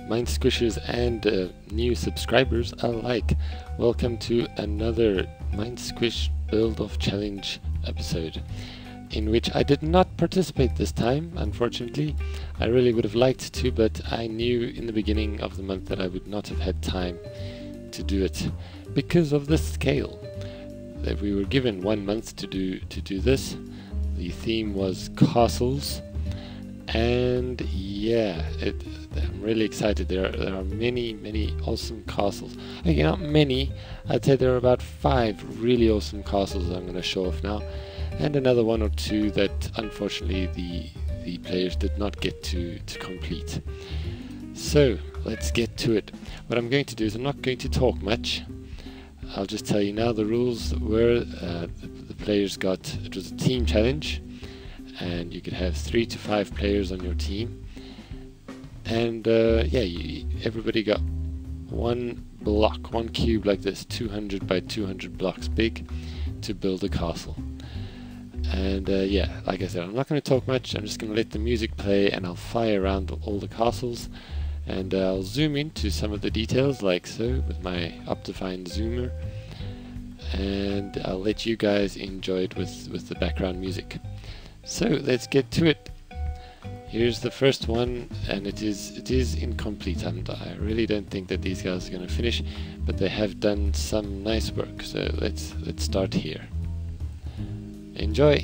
MineSquishers and new subscribers alike. Welcome to another MineSquish Build-Off Challenge episode, in which I did not participate this time, unfortunately. I really would have liked to, but I knew in the beginning of the month that I would not have had time to do it because of the scale. That we were given 1 month to do this. The theme was castles, and yeah, I'm really excited. There are many awesome castles. Okay, not many. I'd say there are about 5 really awesome castles that I'm going to show off now, and another 1 or 2 that unfortunately the players did not get to complete. So let's get to it. What I'm going to do is I'm not going to talk much. I'll just tell you now the rules were the players got, it was a team challenge, and you could have 3 to 5 players on your team, and everybody got one cube like this, 200 by 200 blocks big, to build a castle. And like I said, I'm not going to talk much. I'm just going to let the music play and I'll fire around all the castles, and I'll zoom into some of the details like so with my Optifine zoomer, and I'll let you guys enjoy it with the background music. So let's get to it. Here's the first one, and it is incomplete, and I really don't think that these guys are going to finish, but they have done some nice work. So let's start here. Enjoy.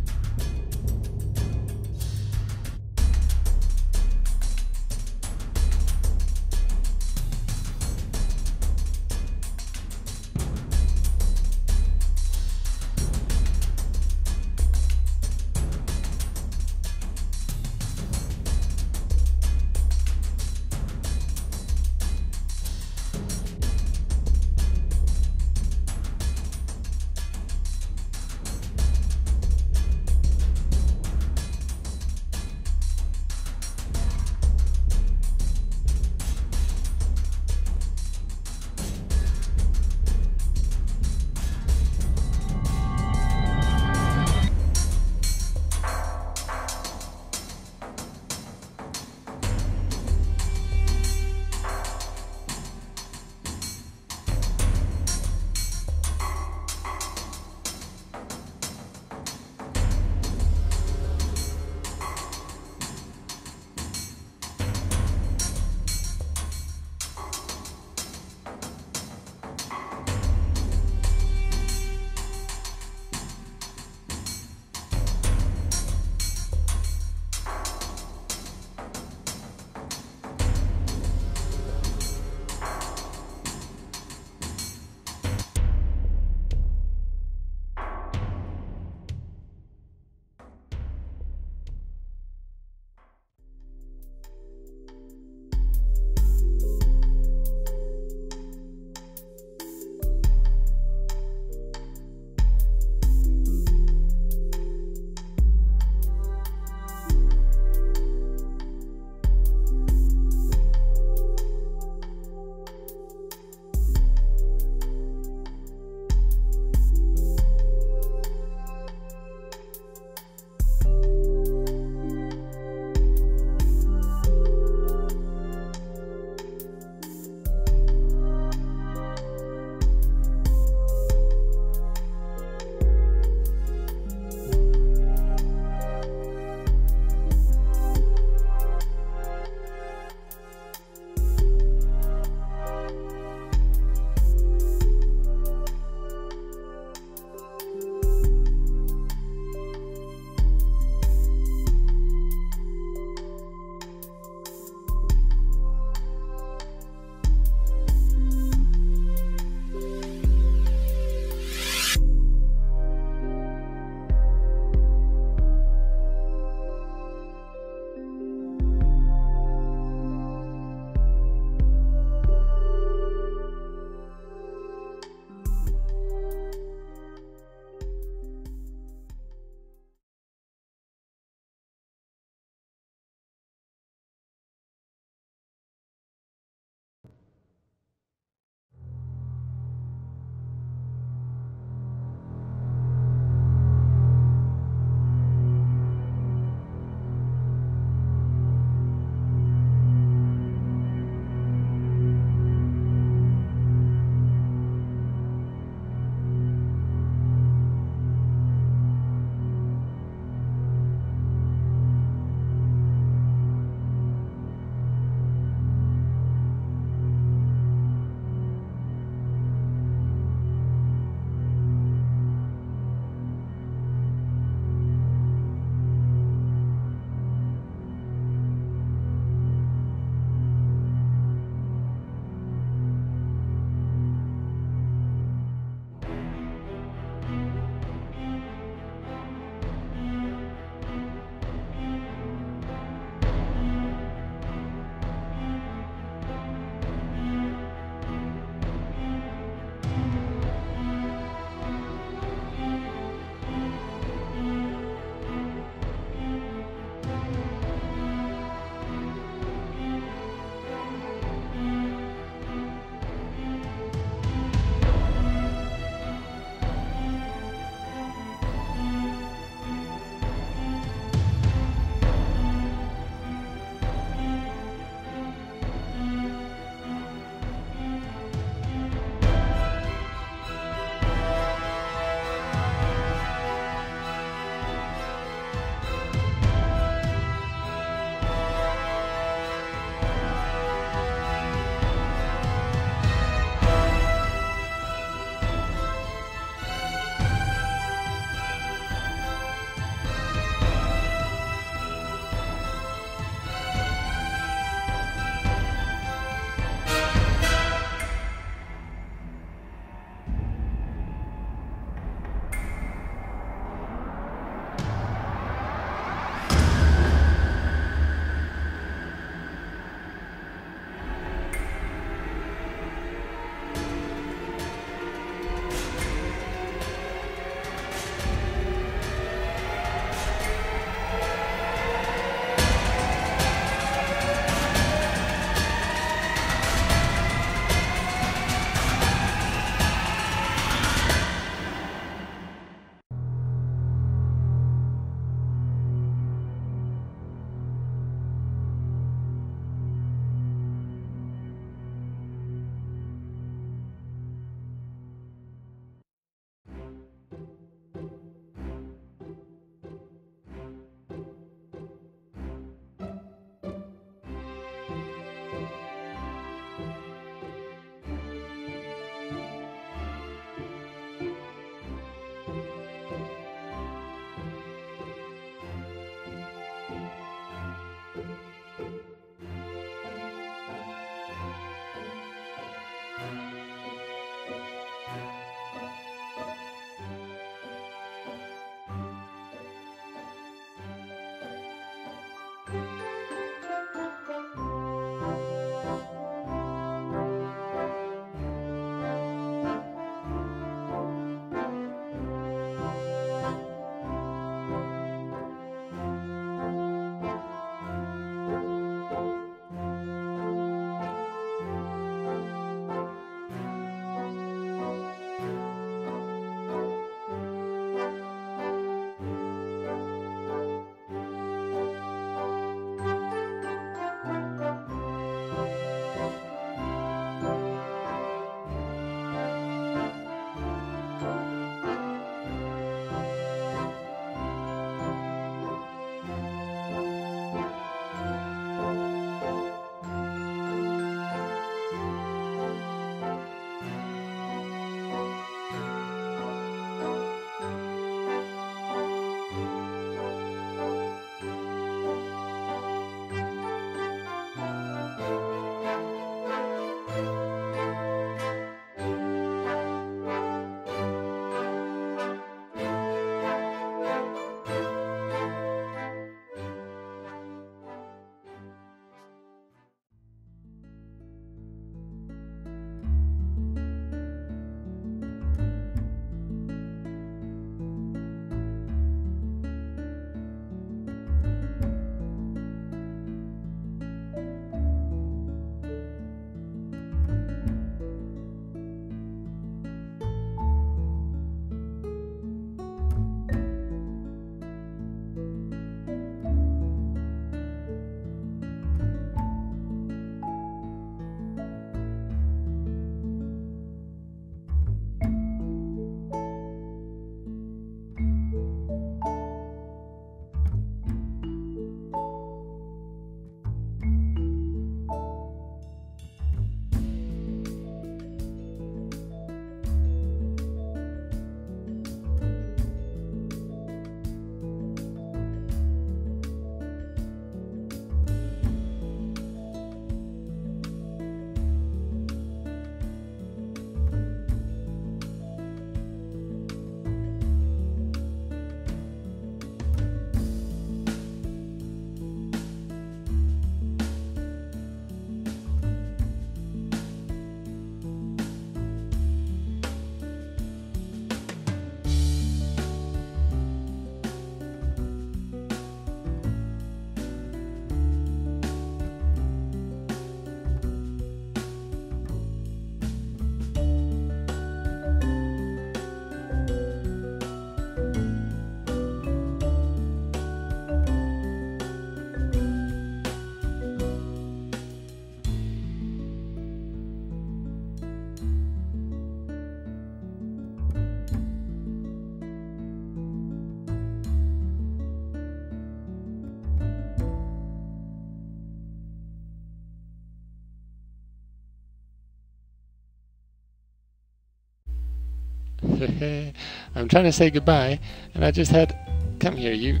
I'm trying to say goodbye, and I just had, come here, you.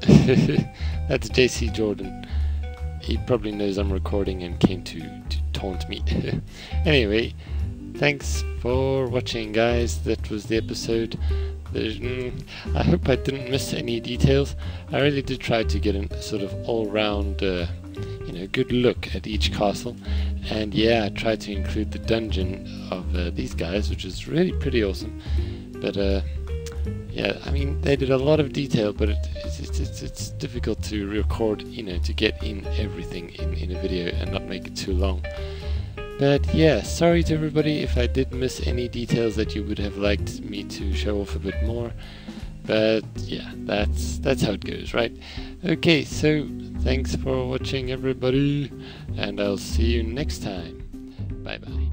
That's JC Jordan. He probably knows I'm recording and came to taunt me. Anyway, thanks for watching, guys. That was the episode. I hope I didn't miss any details. I really did try to get a sort of all-round, good look at each castle. And yeah, I tried to include the dungeon of these guys, which is really pretty awesome. But yeah, I mean, they did a lot of detail, but it's difficult to record, to get in everything in a video and not make it too long. But yeah, sorry to everybody if I did miss any details that you would have liked me to show off a bit more. But yeah, that's how it goes, right? Okay, so thanks for watching, everybody, and I'll see you next time. Bye bye.